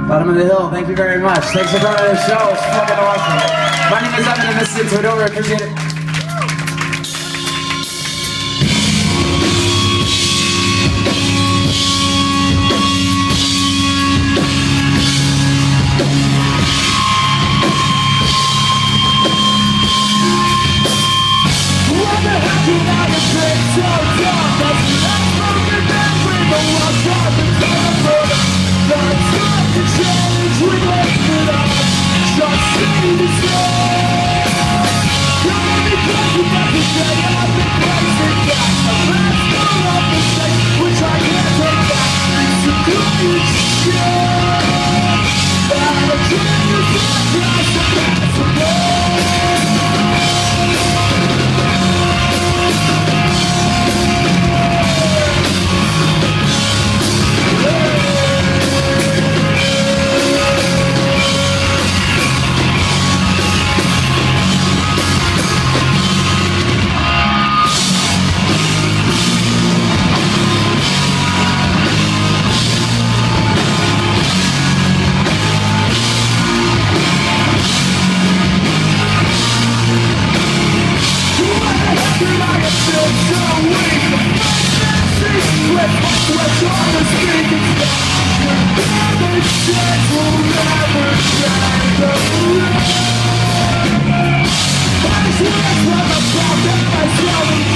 Bottom of the hill, thank you very much. Thanks for coming to the show, it's fucking awesome. My name is Evan and this is Into It Over, appreciate it.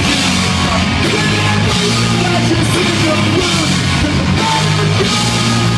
Just